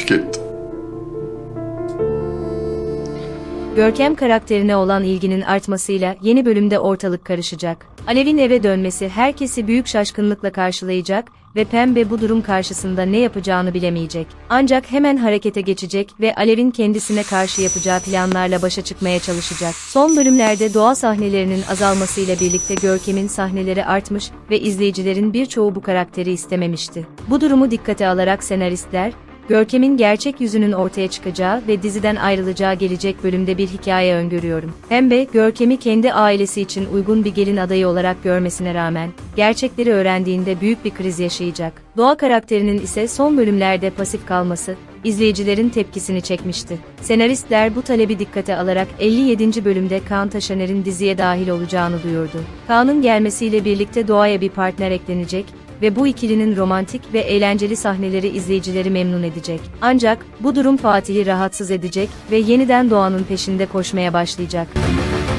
teşvik etti. Görkem karakterine olan ilginin artmasıyla yeni bölümde ortalık karışacak. Alev'in eve dönmesi herkesi büyük şaşkınlıkla karşılayacak ve Pembe bu durum karşısında ne yapacağını bilemeyecek. Ancak hemen harekete geçecek ve Alev'in kendisine karşı yapacağı planlarla başa çıkmaya çalışacak. Son bölümlerde doğa sahnelerinin azalmasıyla birlikte Görkem'in sahneleri artmış ve izleyicilerin birçoğu bu karakteri istememişti. Bu durumu dikkate alarak senaristler, Görkem'in gerçek yüzünün ortaya çıkacağı ve diziden ayrılacağı gelecek bölümde bir hikaye öngörüyorum. Pembe, Görkem'i kendi ailesi için uygun bir gelin adayı olarak görmesine rağmen, gerçekleri öğrendiğinde büyük bir kriz yaşayacak. Doğa karakterinin ise son bölümlerde pasif kalması, izleyicilerin tepkisini çekmişti. Senaristler bu talebi dikkate alarak 57. bölümde Kaan Taşaner'in diziye dahil olacağını duyurdu. Kaan'ın gelmesiyle birlikte Doğa'ya bir partner eklenecek ve bu ikilinin romantik ve eğlenceli sahneleri izleyicileri memnun edecek. Ancak bu durum Fatih'i rahatsız edecek ve yeniden Doğan'ın peşinde koşmaya başlayacak.